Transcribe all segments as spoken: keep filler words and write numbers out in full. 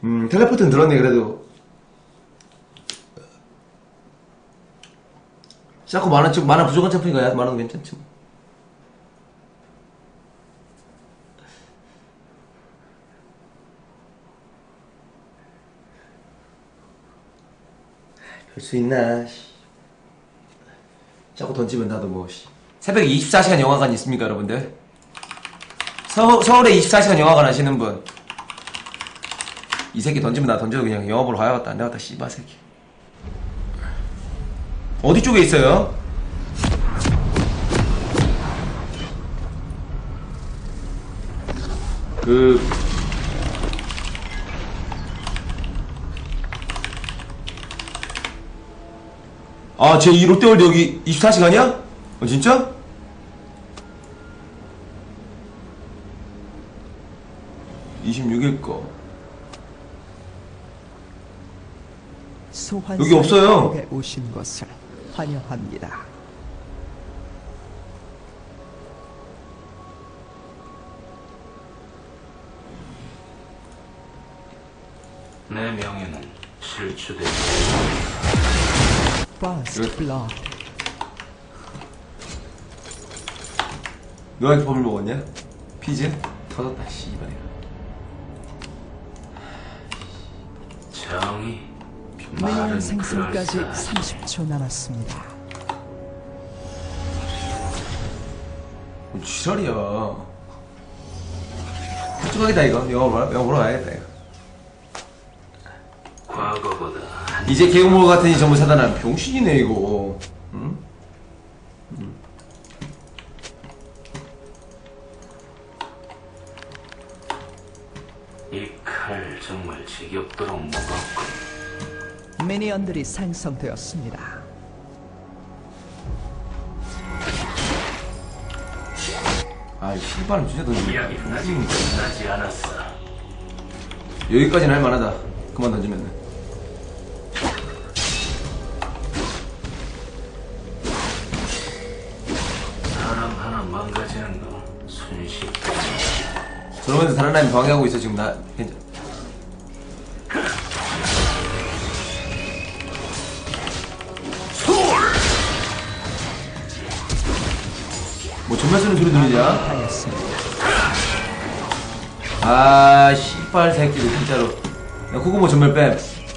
음, 텔레포트는 들었네, 그래도. 자꾸 만화, 좀, 만화 부족한 챔프니까 만화는 괜찮지. 별 수 있나, 씨. 자꾸 던지면 나도 뭐, 씨. 새벽에 이십사 시간 영화관 있습니까, 여러분들? 서, 서울에 이십사 시간 영화관 하시는 분. 이 새끼 던지면 나 던져도 그냥 영화 보러 가야겠다. 안 되겠다, 씨발 새끼. 어디 쪽에 있어요? 그... 아, 제 이 롯데월드 여기 이십사 시간이야? 어, 진짜? 이십육 일 거. 여기 없어요. 오신 것을 환영합니다. 내 명예는 실추되지. First blood. 너가 이렇게 법을 먹었냐? 피즈? 터졌다, 씨발. 정의. 미니언 생성까지 삼십 초 남았습니다. 뭔 지랄이야. 훌쩍하겠다, 이거. 영화 보러, 영화 보러 가야겠다, 이거. 과거보다 이제 개구멍 같으니 전부 차단한 병신이네, 이거. 응? 응. 이 칼 정말 지겹도록 무겁고. 미니언들이 생성되었습니다. 아, 이 씨발은 진짜 던지네. 이야기는 아직 끝나지 않았어. 여기까지는 할만하다. 그만 던지면은. 사람 하나 망가지는 거 순식간에. 저러면서 다른 라인 방해하고 있어, 지금 나. 괜찮. 뭐 전멸 쓰는 소리 들리냐? 아, 씨발 새끼들 진짜로. 야, 그거 뭐 전멸 뺨.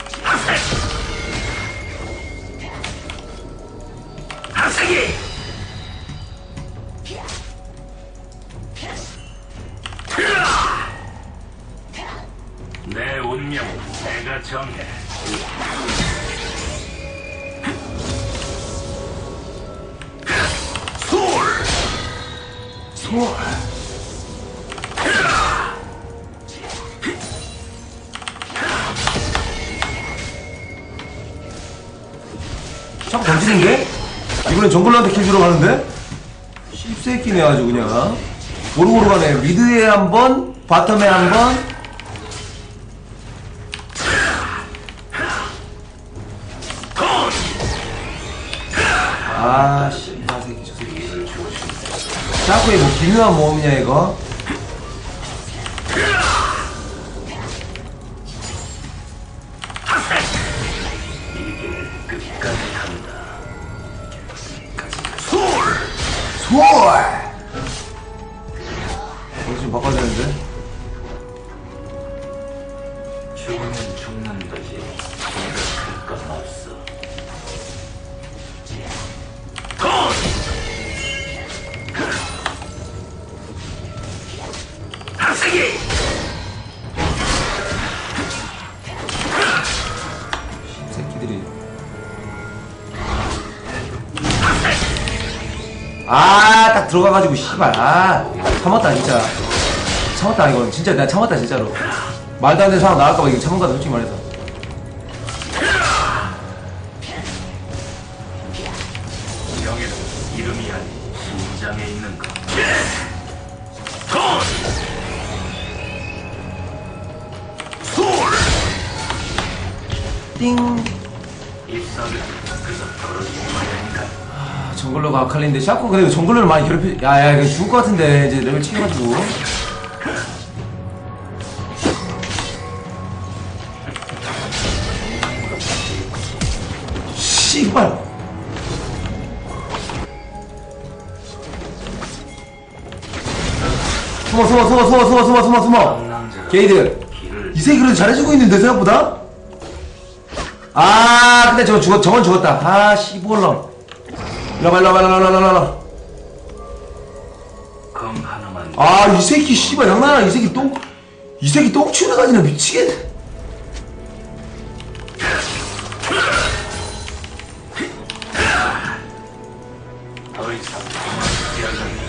내 운명은 내가 정해. 소월. 자꾸 던지는데? 이번엔 정글러한테 킬 주러 가는데? 씹새끼네 아주 그냥. 고루고루 가네. 미드에 한 번, 바텀에 한 번. 아, 씨발 새끼 저 새끼. 자꾸 이거 기묘한 모험이냐 이거? 끝까지 한다. 소월! 소월! 어, 지금 바꿔야 되는데? 죽으면 죽는 거지. 생각할 건 없어. 하세기! 새끼들이. 아, 딱 들어가가지고, 씨발. 아, 참았다, 진짜. 참았다, 이건. 진짜 내가 참았다, 진짜로. 말도 안 되는 상황 나갈까봐 이거 참은 거다, 솔직히 말해서. 명예는 이름이 아닌 심장에 있는 것. 띵. 입사를 그저 떨어지는 모양인가. 아, 정글러가 아칼리인데, 샤코 근데 정글러를 많이 괴롭히, 야, 야, 이거 죽을 것 같은데, 이제 레벨 치켜가지고. 씨발. 숨어 숨어 숨어 숨어 숨어 숨어 숨어 숨어. 게이드. 이 새끼 그래도 잘해주고 있는데 생각보다. 아 근데 저거 죽었 저건 죽었다. 아 씨발놈. 일로와 일로와 일로와 일로와 일로와. 검 하나만. 아 이 새끼 씨발 장난아. 이 새끼 똥 이 새끼 똥 치우러 다니나 미치겠네. 더 이상 피하겠다.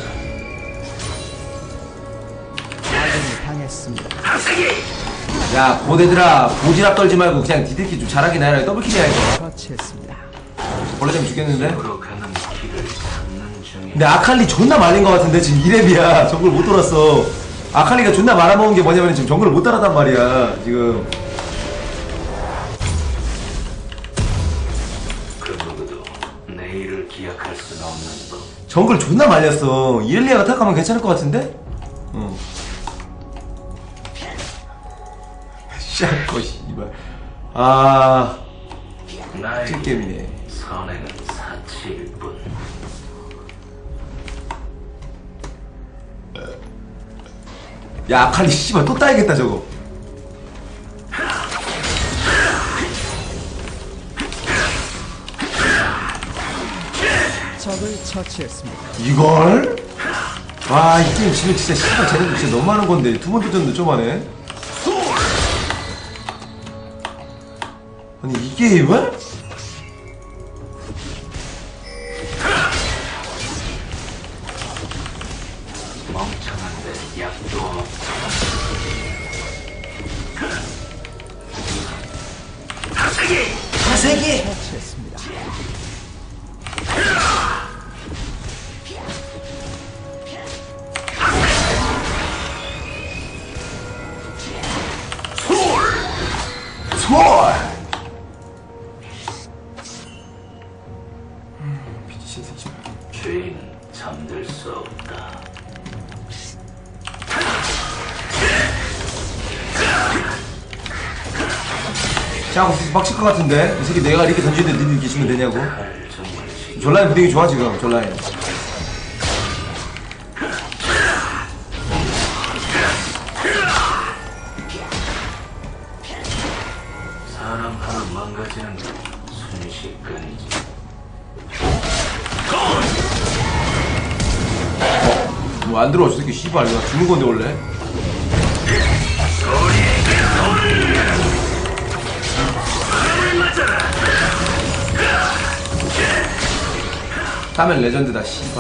아군이 당했습니다. 야 고대들아 고지랖 떨지 말고 그냥 니들끼리 좀 잘하긴 해라. 더블킬 해야지. 처치했습니다. 벌레 좀 죽겠는데? 으로 가는 길을 찾는 중에. 근데 아칼리 존나 말린 것 같은데 지금 이 렙이야. 정글 못 돌았어. 아칼리가 존나 말아먹은 게 뭐냐면 지금 정글을 못 따랐단 말이야 지금. 그 누구도 내일을 기약할 수는 없는 법. 정글 존나 말렸어. 이렐리아가 탁하면 괜찮을 것 같은데? 응. 샤코 씨발. 아 나의 찐게임이네. 선행은 사치일 뿐. 야 아칼리 씨발 또 따야겠다 저거. 적을 처치했습니다. 이걸? 와 이 게임 지금 진짜 씨발 쟤네도 진짜 너무 하는 건데 두 번 도전도 좀 하네. 아니 이 게임을? 멍청한데 약도 없어. 사세기! 처치했습니다. 솔! 미친 새끼. 죄인은 잠들 수 없다. 자, 빡칠 것 같은데? 이 새끼 내가 이렇게 던지는데 니들 계시면 되냐고? 할 정말 지 졸라인 분위기 좋아 지금 졸라인. 사람 하나 망가지는 건 순식간이지. 뭐 안 들어와 저 새끼 씨발 이거 죽는 건데 원래. 타면 레전드다 씨발.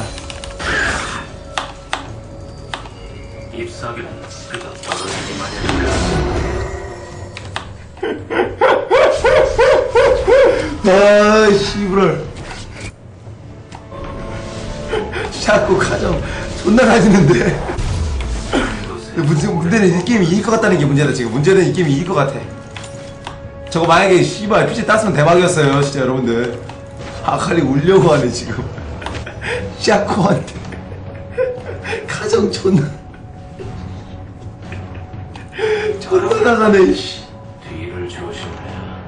잎사귀는 그저 떨어지기 마련이다. 아 씨발. 샤코 가정 존나 가지는데. 문제, 문제는 이 게임이 이길 것 같다는 게 문제다 지금. 문제는 이 게임이 이길 것 같아. 저거 만약에 씨발 피지 땄으면 대박이었어요 진짜 여러분들. 아칼리 울려고 하네 지금. 샤코한테 가정 존나 존나 나가네 씨. 뒤를 조심해라.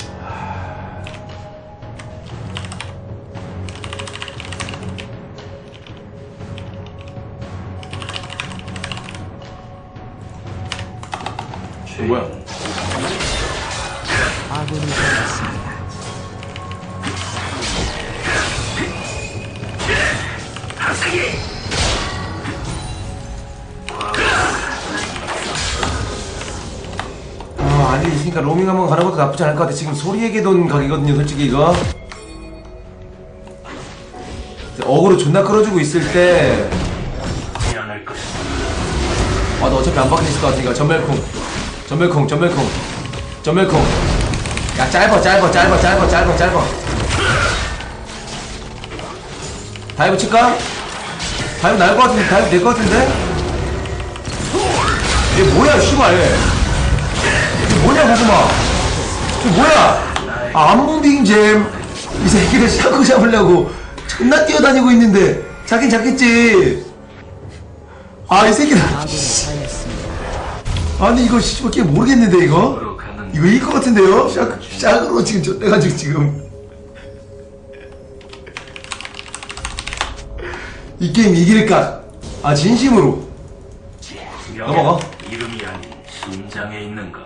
뭐야? 아군이 당했습니다. 아 아니 있으니까 로밍 한번 가는 것도 나쁘지 않을 것 같아. 지금 소리에게 돈 각이거든요 솔직히 이거. 어그로 존나 끌어주고 있을 때 미안할 것이다. 아 너 어차피 안 박혀 있을 것 같으니까 전멸콩 전멸콩 전멸콩 전멸콩. 야 짧아 짧아 짧아 짧아 짧아 짧아. 다이브 칠까? 다이브 나을 것 같은데 다이브 될 것 같은데? 얘 뭐야 씨발 얘. 이게 뭐냐 고구마. 이게 뭐야. 아 암몽빙잼. 이 새끼를 샤코 잡으려고 존나 뛰어다니고 있는데 잡긴 잡겠지. 아 이 새끼들. 아군이 당했습니다. 아니 이거 씨발 게임 모르겠는데 이거? 으로 가는 이거 이길 것 같은데요? 샥, 샥으로 지금 좆돼가지고 지금 이 게임 이길까? 아 진심으로. 넘어가. 이름이 아닌 심장에 있는가?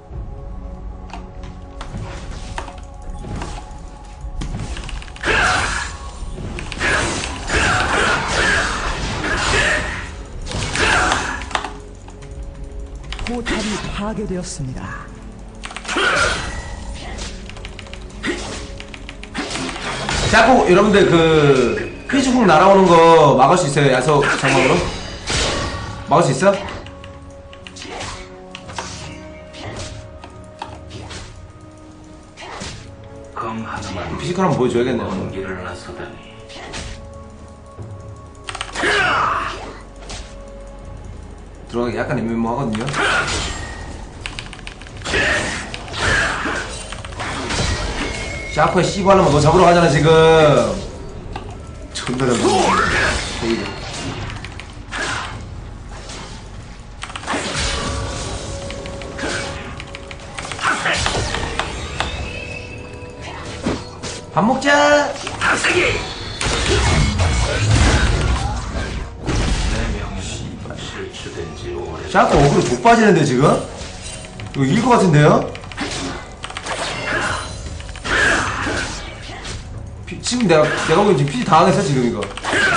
포탑이 파괴되었습니다. 자꾸 여러분들 그 피지국 날아오는 거 막을 수 있어요? 야석 장막으로? 막을 수 있어? 검 하나만 피지컬 한번 보여줘야겠네요. 연기를 나서다니. 들어가기 약간 애매모하거든요. 샤프에 씨고 하려면 너 잡으러 가잖아 지금. 존나 잡네. 되게. 밥 먹자. 내 명령이 실추된 지 오래. 샤프 어그로 못 빠지는데 지금? 이거 이길 것 같은데요? 피, 지금 내가 내가 보기엔 지금 피지 당하겠어 지금 이거.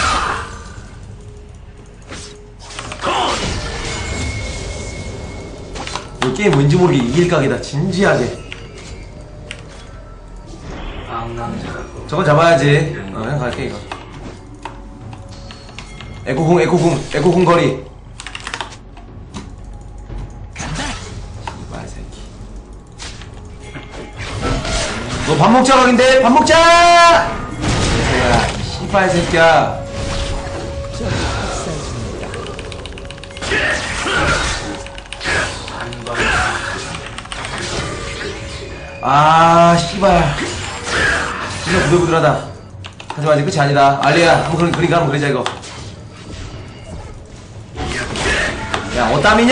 이 게임 왠지 모르게 이길 각이다 진지하게. 방랑자라고. 저거 잡아야지. 어, 그냥 갈게 이거. 에코궁 에코궁 에코궁 거리. 씨발 새끼. 너 밥 먹자 각인데 밥 먹자. 야 씨발 새끼야. 적이 학살 중입니다. 아 씨발. 진짜 부들부들하다. 하지만 아직 끝이 아니다. 알리야 한번 그런 그림 한번 그리자 이거. 야 어땀이냐?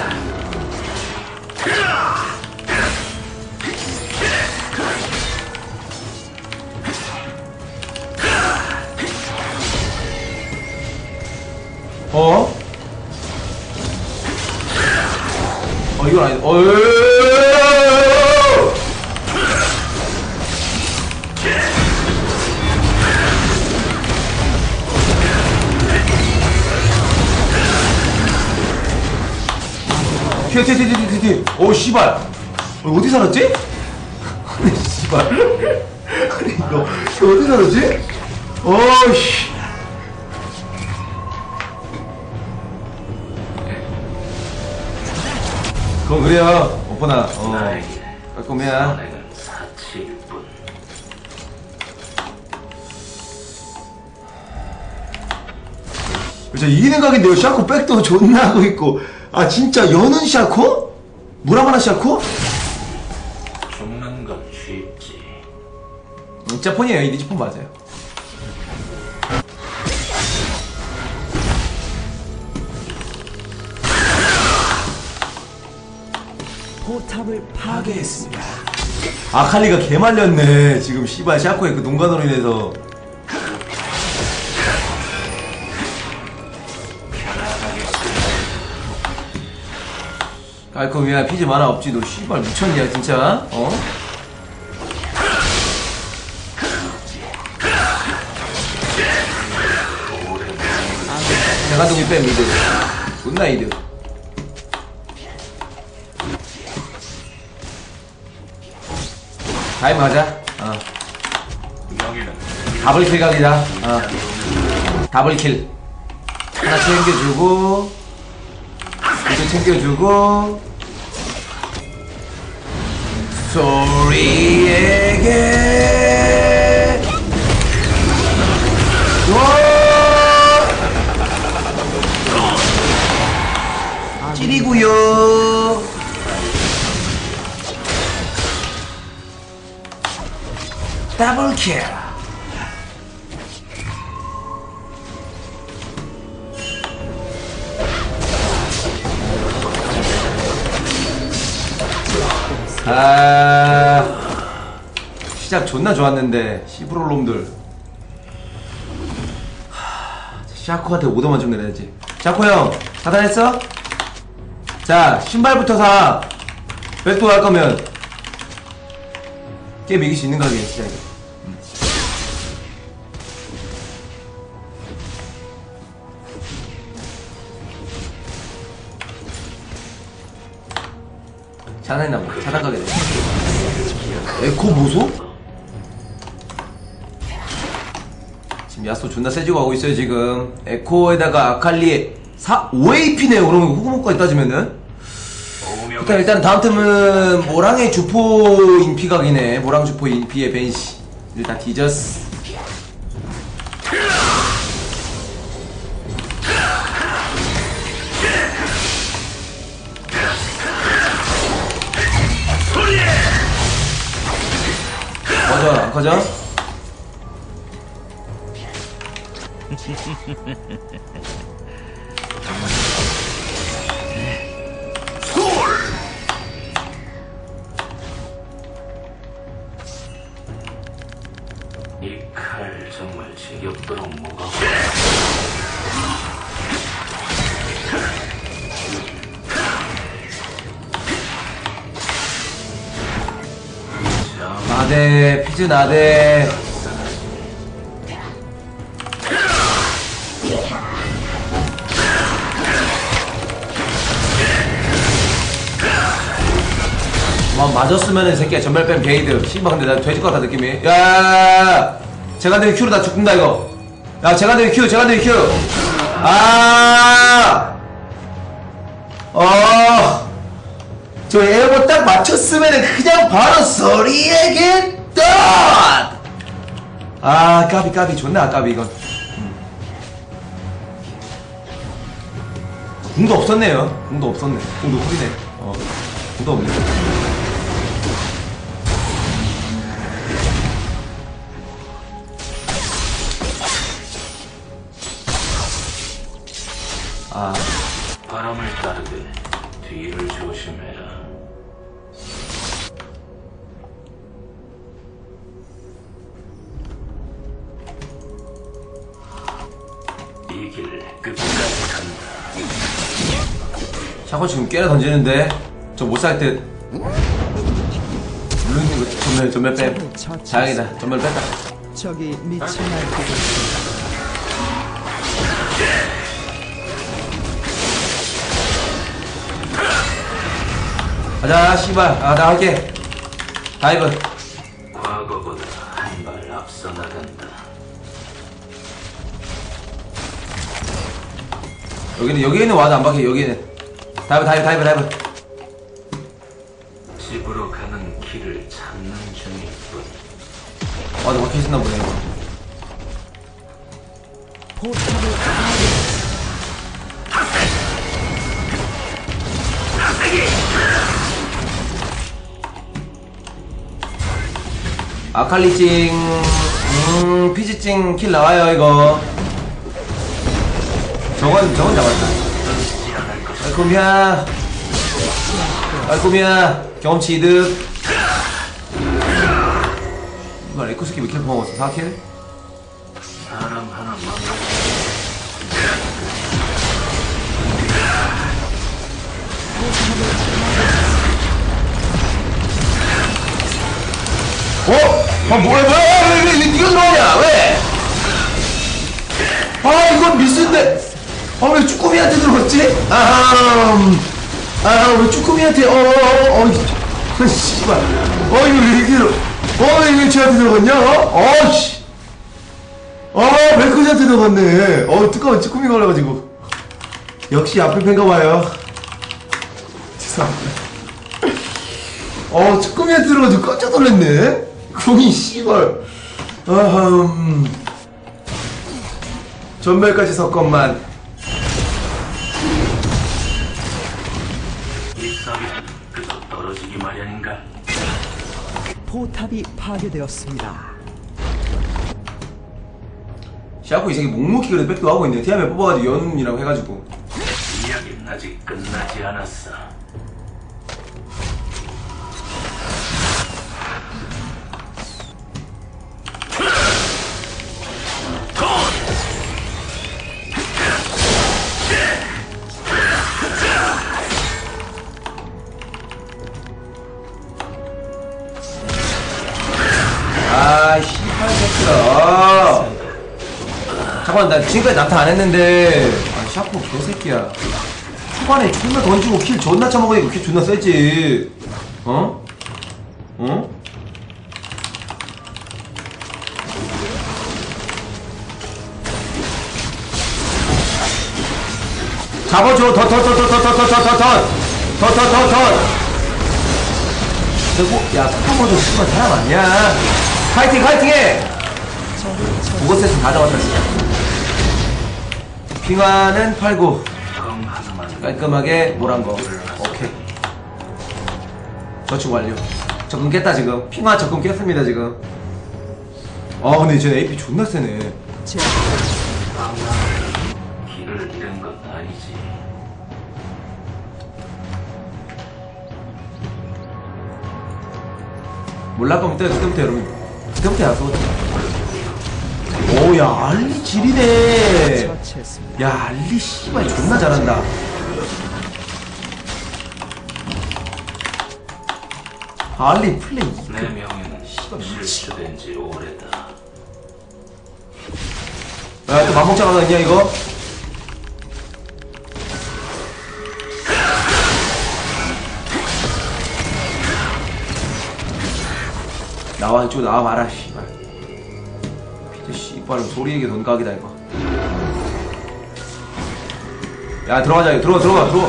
어? 어 이건 아니. 어. 튀어 튀어 튀어 튀어 튀어. 오 씨발. 어, 어디 살았지? 아니 씨발. 아니 이거 이거 어디 살았지? 어씨. 그건 그래요 오퍼나. 어 나에게 깔끔해야. 선행은 사치일 뿐. 진짜 이기는 각인데요. 샤코 백도 존나 하고 있고. 아 진짜 여는 샤코? 무라마나 샤코? 죽는 건 쉽지. 진짜 폰이에요. 이 니지폰 맞아요. 포탑을 파괴했습니다. 아칼리가 개말렸네 지금 씨발 샤코의 그 농간으로 인해서. 깔끔이야. 피지 만화 없지. 너 씨발 미쳤냐 진짜? 어? 대가동이 뺨 미드. 존나 이드. 타임 하자. 어. 명예는 더블킬 각이다. 어. 더블킬. 하나 챙겨주고, 이거 챙겨주고, 소리에게. 와! 찌리구요. 더블킬. 아 시작 존나 좋았는데 시브롤 놈들. 하, 샤코한테 오더만 좀 내려야지. 샤코 형, 사단했어? 자, 신발부터 사. 백도 할 거면 게임 이길 수 있는 가격이야, 진짜 이거. 음. 차단했나 보다. 차단 가게 돼. 에코 보소? 지금 야수 존나 세지고 가고 있어요, 지금. 에코에다가 아칼리 사, 오 에이피네요, 그러면 후구목까지 따지면은. 일단, 일단 다음 템은 모랑의 주포 인피각이네. 모랑 주포 인피의 벤시. 일단 뒤졌어. 꺼져, 안 꺼져? 이 칼 정말 지겹도록 무겁고 나대, 피즈 나대. 와, 맞았으면은 이 새끼야 전멸 뺨 게이드. 씨발 근데 나 돼질 것 같다 느낌이. 야야야야, 제간대위 큐로 나 죽는다 이거. 야, 제간대위 큐, 제간대위 큐. 아, 어, 저 에어버 딱 맞췄으면은 그냥 바로 소리에게 떴. 아, 까비 까비 존나 까비 이건. 음. 궁도 없었네요. 궁도 없었네. 궁도 후리네. 어, 궁도 없네. 아, 바람을 따르되 뒤를 조심해라. 이 길 끝까지 간다. 샤코 지금 깨라 던지는데 저 못 살 듯. 물론 이거 전멸 전멸 뺨. 다행이다. 전멸 뺐다. 적이 미칠 날뛰고 있습니다. 가자 씨발. 아, 나 할게. 다이브. 과거보다 한 발 앞서 나간다. 여기는 여기는 와도 안 박혀. 여기는 다이브 다이브 다이브 다이브. 집으로 가는 길을 찾는 중일 뿐. 와도 박혀 있었나 보네 이거. 포탑을 파괴. 아칼리찡, 음, 피지찡 킬 나와요 이거. 저건 저건 잡았다. 깔끔이야. 깔끔이야. 경험치 이득. 이거 에코스키 몇 킬 먹었어? 사 킬? 사람 하나 망가. 어? 아 뭐야 뭐야 왜, 왜, 왜 니가 들어오냐 왜? 아 이건 미스인데. 아 왜 쭈꾸미한테 들어갔지? 아함. 아왜 쭈꾸미한테 어어어 어 씨발. 어 이거 왜 이렇게 들어. 어 이거 쟤한테 들어갔냐? 어 씨. 아 멜코지한테 들어갔네. 어 뜨거운 쭈꾸미가 올라가지고. 역시 앞에 팬가 봐요. 죄송합니다. 어 쭈꾸미한테 들어가지고 깜짝 놀랐네. 궁이 씨발. 아흠. 전멸까지 섞었만. 이 싹이 그저 떨어지기 마련인가? 포탑이 파괴되었습니다. 샤코 이 새끼 묵묵히 그래도 백도 하고 있네. 티아메 뽑아가지고 연음이라고 해가지고. 이야기는 아직 끝나지 않았어. 아, 씨발 새끼야. 잠깐만, 나 지금까지 나타 안 했는데. 아, 샤코 개새끼야. 초반에 존나 던지고 킬 존나 쳐먹으니까 킬 존나 세지. 어? 어? 잡아줘. 더, 더, 더, 더, 더, 더, 더, 더, 더, 더, 더, 더, 더, 더. 그리고, 야, 쿠팡모도 씨발 사람 아니야. 파이팅, 파이팅해! 국어 세트 다 잡았다, 진짜. 핑화는 팔고, 정 하나만 깔끔하게 노란 거. 오케이. 저축 완료. 적금 깼다, 지금. 핑화 적금 깼습니다, 지금. 아, 근데 쟤 에이피 존나 세네. 길을 잃은 건 아니지. 몰랄 거면 때, 그때부터 여러분. 그때부터 야쏘. 오, 야, 알리 지리네. 처치했습니다. 야, 알리 씨발 존나 잘한다. 알리 플레이. 내 명예는 실추된 지 오래다. 야, 또 맘먹자 가나 있냐, 이거? 나와, 이쪽 나와봐라, 씨발. 피트 씨발은 소리에게 돈각이다, 이거. 야, 들어가자, 들어가, 들어가, 들어가.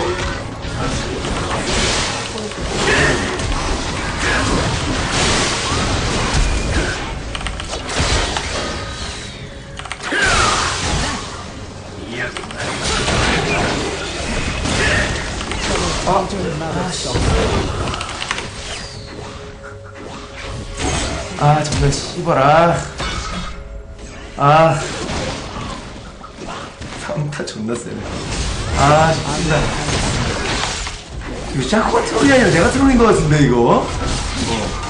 아, 아, 정말 씨발아. 아, 삼타 존나 세네. 아, 진짜. 이거 샤코가 트롤이 아니라 내가 트롤인 것 같은데, 이거? 어.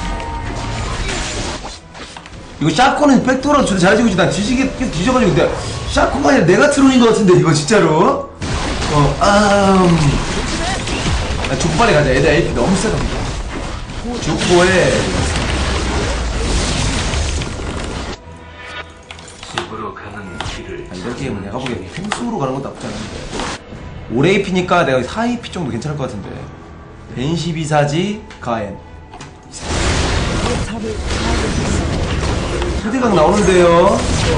이거 샤코는 백도로 잘해주고 있지. 난 뒤지게 계속 뒤져가지고. 근데 샤코가 아니라 내가 트롤인 것 같은데, 이거 진짜로? 어, 아, 음. 야, 족보 빨리 가자. 애들 에이피 너무 세다. 족보에. 집으로 가는 길을 아, 이런 게임은 내가 보기엔 횡수로 가는 것도 나쁘지 않은데. 오 에이피니까 내가 사 에이피 정도 괜찮을 것 같은데. 벤시비사지 가엔. 초대각 나오는데요.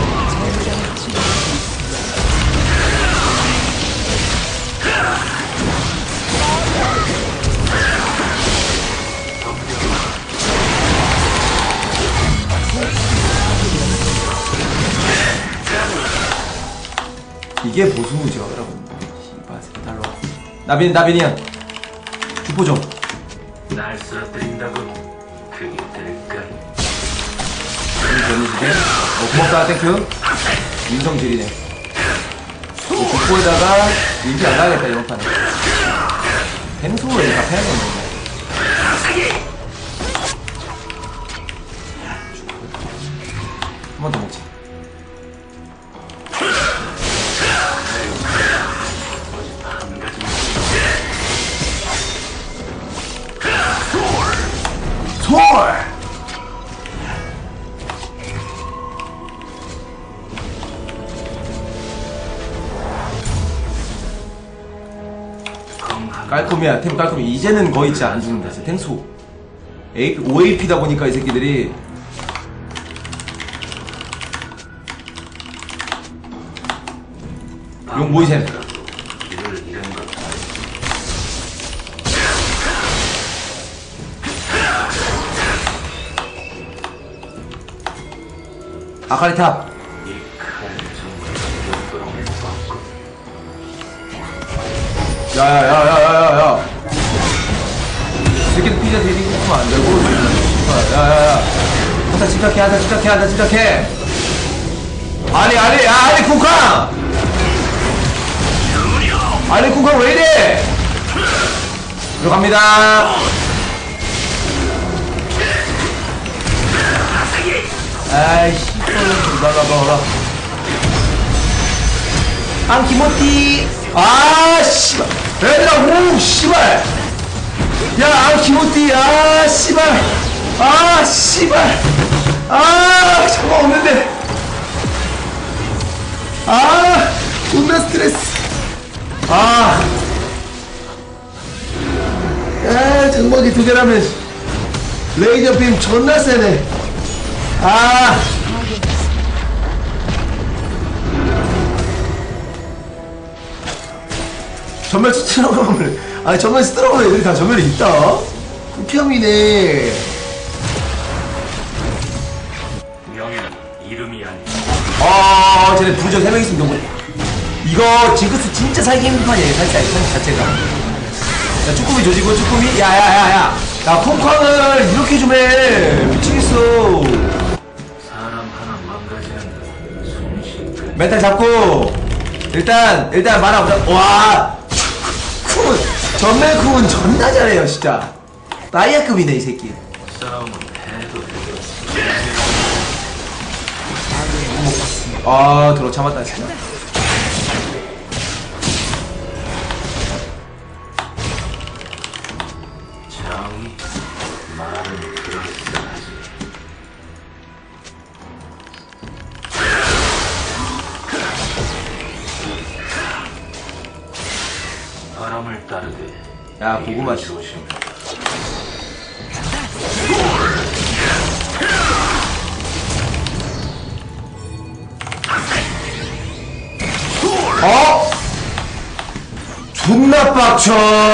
이게 보수죠, 여러분. 씨발, 새끼 달러. 나빈, 나빈이야. 주포 좀. 날 쓰러뜨린다고 그게 될까? 전이지게. 어, 고맙다, 땡큐. 인성질이네. 이 주포에다가 인기 안 나가겠다, 이번 판에. 펜소를 다 패야겠네. 한 번 더 먹자. 솔! 깔끔이야. 템 깔끔해. 이제는 거의 진짜 안 죽는다. 진짜 탱수. 에이피, 오 에이피다 보니까 이 새끼들이. 용 모이셈. 길을 잃은 건 아니지. 아카리 탑. 이 칼은 정말 지겹도록 꺾고 야야야야야야야. 새끼들 피자 데리고 있으면 안 되고. 야야야. 하다 침착해, 하다 침착해, 하다 침착해. 아니, 아니, 야, 아니, 쿵쾅! 아니, 쿵쾅 왜 이래? 들어갑니다. 아이씨, 나가봐, 앙키모티. 아, 씨발. 얘들아, 오, 씨발. 야, 앙키모티. 아, 씨발. 아, 씨발. 아, 저거 없는데. 아, 존나 스트레스. 아. 야, 장막이 두 개라면 레이저 빔 존나 세네. 아. 전멸 스트로그램을, 아니, 전멸 스트로그램 애들이 다 전멸이 있다? 극혐이네. 명예는 이름이 아니야. 아, 쟤네 부르저 세 명 있으면 너무. 이거 징크스 진짜 살기 힘든 판이에요, 살짝, 이 자체가. 야, 쭈꾸미 조지고, 쭈꾸미? 야, 야, 야, 야. 야, 콩쾅을 이렇게 좀 해. 미치겠어. 사람 하나 망가지는 손쉽게. 멘탈 잡고. 일단, 일단 말아보자. 와! 쿵은, 전멸 쿵은 존나 잘해요, 진짜. 나이아급이네, 이 새끼. 싸움은 해도 해도. 아, 들어 참았다, 진짜. 장이 말은 그럴싸하지. 바람을 따르되. 야, 고구마. 이를 조심해. 어? 존나 빡쳐.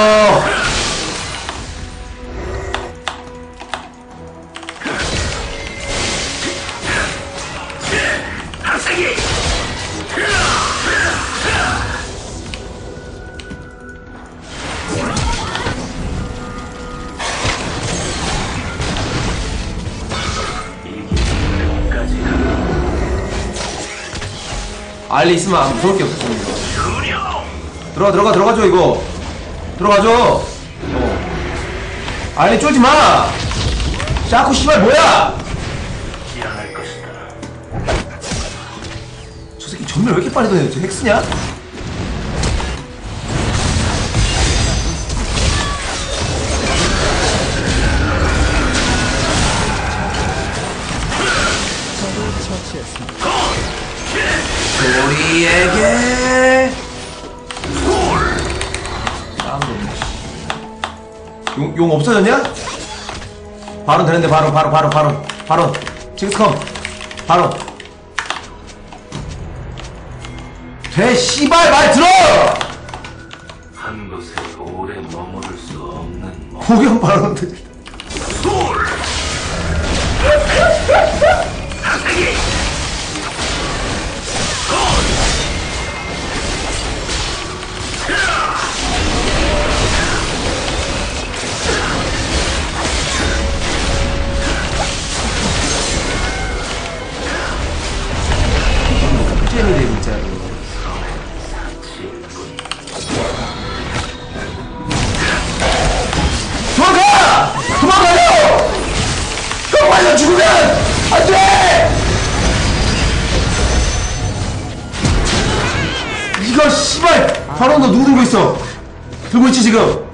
알리 있으면 안 무서울 게 없었습니다. 들어가, 들어가, 들어가줘, 이거. 들어가줘. 어. 알리 쫄지 마! 샤코 씨발 뭐야! 기한할 것이다. 저 새끼 전멸 왜 이렇게 빨리 도네? 저 핵스냐? 처치했습니다. 우리에게 용, 용 없어졌냐? 바로 되는데 바로 바로 바로 바로 바로 징스컴 바로 돼 씨발 말 들어! 한 곳에 오래 머무를 수 없는 몸. 구경 바로 들 잼이네 진짜로. 도망가! 도망가요! 형 말려 죽으면 안 돼! 이거 씨발 바로 너 누구 들고 있어? 들고 있지 지금?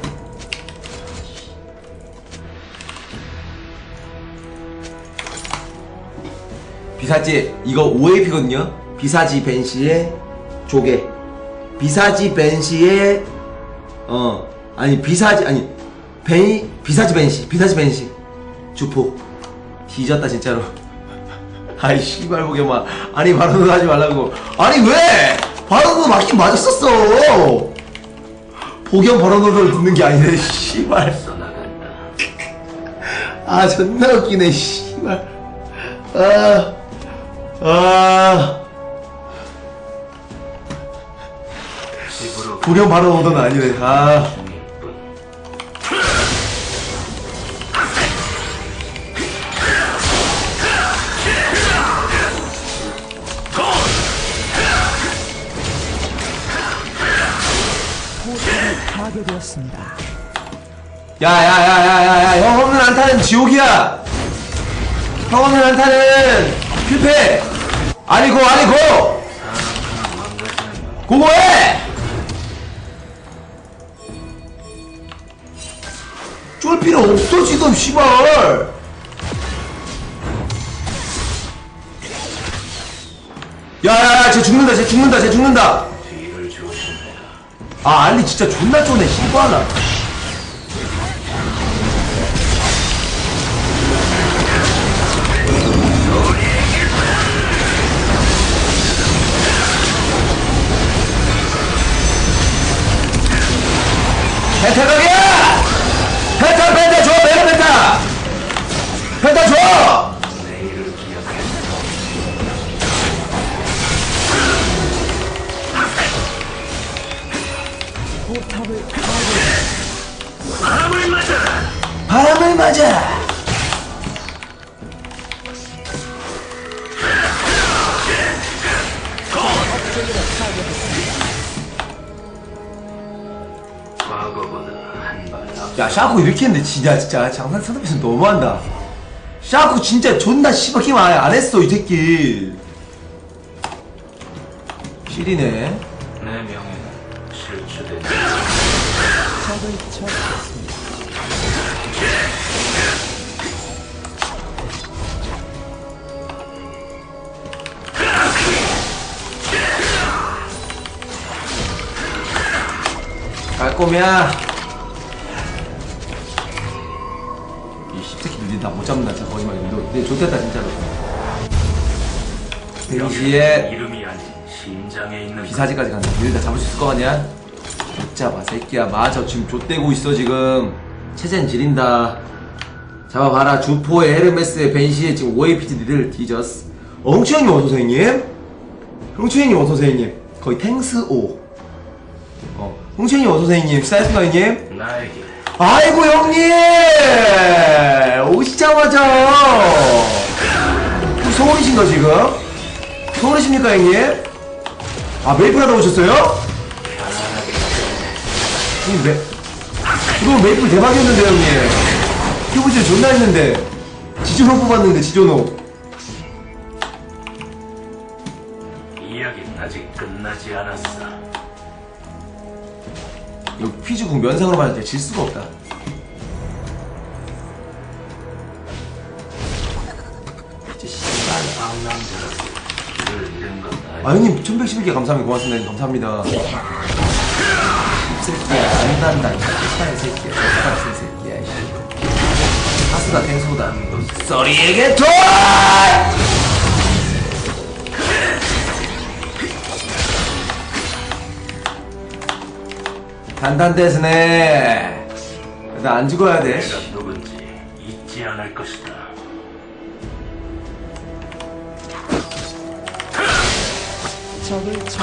비사지 이거 오에이피거든요? 비사지 벤시의 조개 비사지 벤시의 어 아니 비사지 아니 벤 비사지 벤시 비사지 벤시 주포 뒤졌다 진짜로. 아이 씨발 보게마 아니 바로는 하지 말라고. 아니 왜 바로는 맞긴 맞았었어. 복연 바로는 듣는 게 아니네 씨발. 써나간다. 아 존나 웃기네 씨발. 아 아. 집으로 복연 바로 오던 아니네. 아. 중일뿐. 포탑이 파괴되었습니다. 야야야야야야 형 없는 안타는 지옥이야. 형 없는 안타는 필패. 아니고 아니고 고고해. 쫄 필요 없어 지금 씨발. 야야야 쟤 죽는다 쟤 죽는다 쟤 죽는다. 뒤를 조심해라. 아 알리 진짜 존나 쪼네 씨발라. 펜타 가게야! 펜타 펜타 줘! 메가 펜타! 펜타 줘! 내일을 기억해. 포탑을 바람을 맞아라. 바람을 맞아! 과거보다 한발 앞. 야 샤코 이렇게 했는데 진짜 진짜 장난 상대에서 너무한다. 샤코 진짜 존나 씨발 게임 안, 안 했어 이 새끼. 실이네. 내 명예는 실추된. 적을 처치했습니다. 갈 거면 이 씹새끼들 니 나 못 잡는다 진짜 거짓말이야. 너 좋댔다 진짜로. 벤시에 이름이 아닌 심장에 있는 비사지까지 간다. 니들 다 잡을 수 있을 거 같냐? 못 잡아 새끼야. 맞아 지금 좆대고 있어 지금. 체젠 지린다. 잡아봐라. 주포의 헤르메스의 벤시에 지금 오에이피티 니들 뒤졌어. 어, 홍치 형님 어서오세요 형님. 홍치 형님 어서오세요 형님. 거의 탱스 오. 어, 홍치 형님 어서오세요 형님. 사이스가 형님. 나에게 아이고 형님 오시자마자 서울이신가 지금? 서울이십니까 형님? 아 메이플 하다 오셨어요? 형님 메 이거 메이플 대박이었는데 형님 큐브질 존나 했는데 지조노 뽑았는데 지조노. 이야기는 아직 끝나지 않았어. 이거 퀴즈국 면상으로만 이제 질 수가 없다. 이제 씨발. 상남자로서 길을 잃은 건 아 형님 천백십일 개 감사합니다. 고맙습니다 형님. 감사합니다. 새끼야 안단다 씨발 새끼야 씨발 새끼야 씨. 하스다 탱소다 쏘리에게 돌! 단단대스네. 나 안 죽어야 돼. 내가 누군지 잊지 않을 것이다. 적을 처치.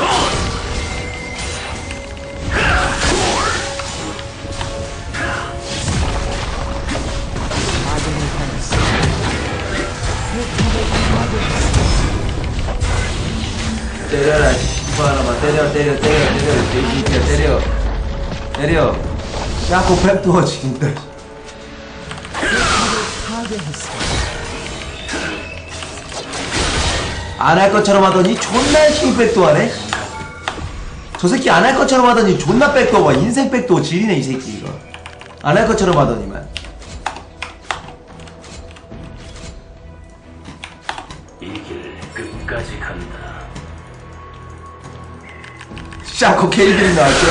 아군이 당했습니다. 포탑을 파괴했습니다. 때려라 씨발놈아. 때려 때려 때려 때려 개새끼야 때려 때려. 샤코 펩도어 죽인다. 파괴했습니다. 안 할 것처럼 하더니 존나 열심히 백도 하네. 저 새끼 안 할 것처럼 하더니 존나 백도 와. 인생 백도 지리네 이 새끼 이거. 안 할 것처럼 하더니만. 이 길 끝까지 간다. 샤코 캐리들이 나왔죠?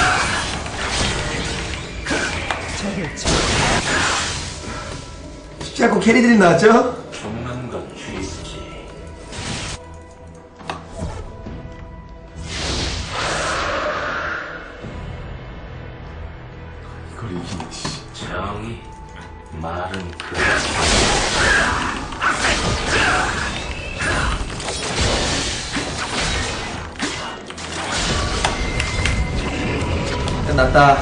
적을 처치. 샤코 캐리들이 나왔죠? 죽는 건 쉽지. 이걸 이기네 씨. 정의 말은 그 끝났다.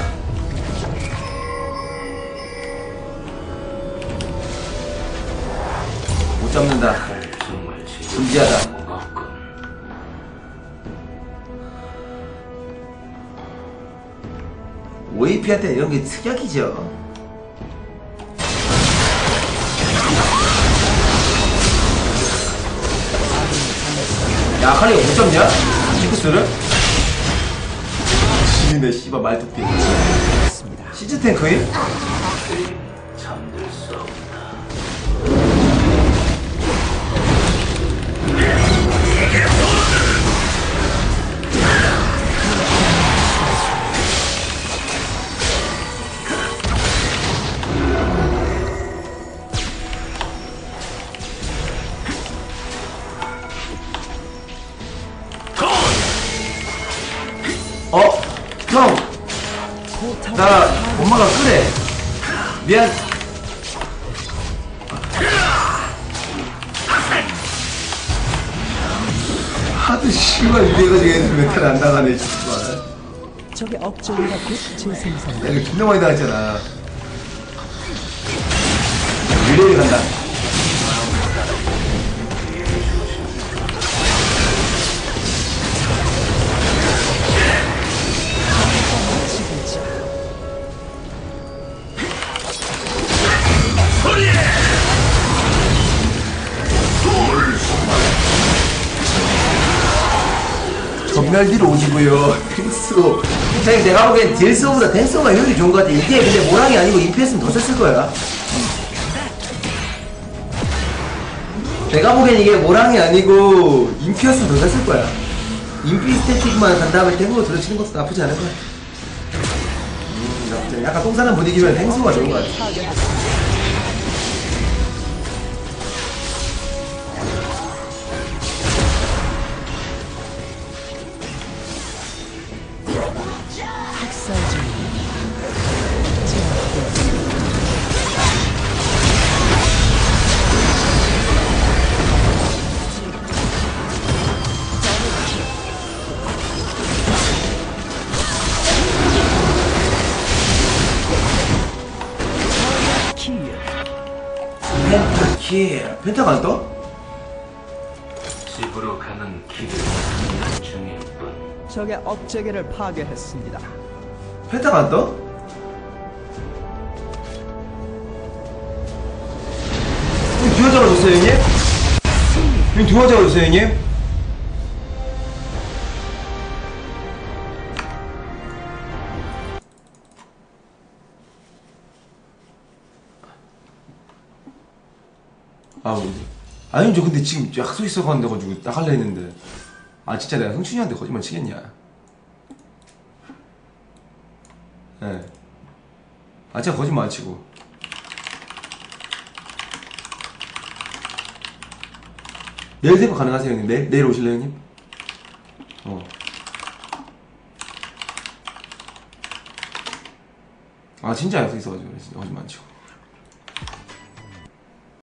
못 잡는다. 정말 진지하다. 지금 무겁군. 오에이피한테 이런 게 특약이죠. 야, 아칼리가 못 잡냐? 징크스를? 지리네, 씨발, 말뚝띠. 시즈 탱크임? 잠들 수 없다. 엄마가 그래. 미안. 하도 씨발 이래가지고 애들 멘탈 안 나가네 씨발. 적의 업적이라 곧 재생산. 야, 이거 존나 많이 나갔잖아. 유래를 간다. 전멸뒤로 오지고요. 댄스로. 사장님 내가 보기엔 딜스오보다 댄스오가 효율이 좋은 것 같아. 이게 근데 모랑이 아니고 인피했으면 더 썼을 거야. 내가 보기엔 이게 모랑이 아니고 인피였으면 더 썼을 거야. 인피 스태틱만 간 다음에 탱으로 들어치는 것도 나쁘지 않을 거야. 음, 나쁘지 않아. 약간 똥 사는 분위기면 탱스오가 좋은 것 같아. 학살 중입니다. 제압되었습니다. 킬. 펜타킬. 펜타가 안 떠? 집으로 가는 길을 찾는 중일 뿐. 적의 업적을 파괴했습니다. 펜타가 안 떠? 형님 듀오 잡아줬어요 형님? 형님 듀오 잡아줬어요 형님? 아 뭔데? 아니 저 근데 지금 약속 있어가지고 가지고 나갈래 했는데 아 진짜 내가 흥춘이한테 거짓말 치겠냐? 예. 네. 아 진짜 거짓말 안 치고 내일 새벽 가능하세요 형님? 내일, 내일 오실래요 형님? 어. 아 진짜 약속 있어가지고 그래 진짜 거짓말 안 치고